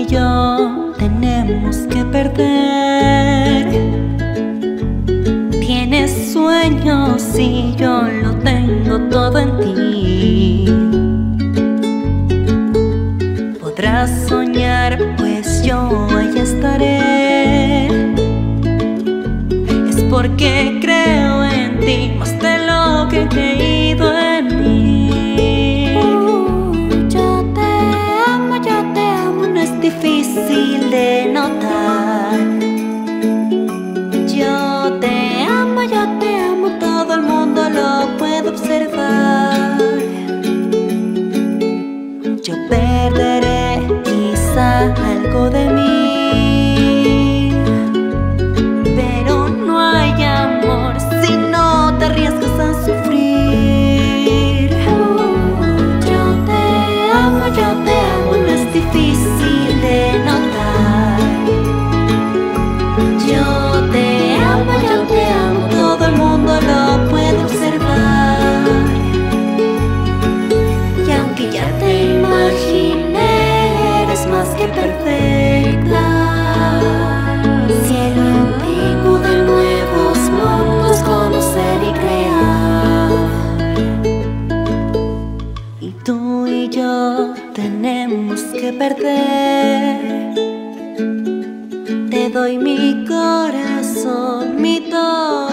yo tenemos que perder. Tienes sueños y yo lo tengo todo en ti. Podrás soñar, pues yo ahí estaré. Es porque creo en ti más de lo que he creído en mí. Yo te amo, no es difícil de notar. Yo te amo, todo el mundo lo puede observar. Yo perderé quizá algo de mí, pero no hay amor si no te arriesgas a sufrir. Yo te amo, no es difícil de notar. Yo te amo, todo el mundo lo puede observar. Y aunque ya te imaginé, eres más que perfecta. Cielo antiguo de nuevos mundos, conocer y crear. Y tú y yo tenemos que perder. Te doy mi corazón, mi todo.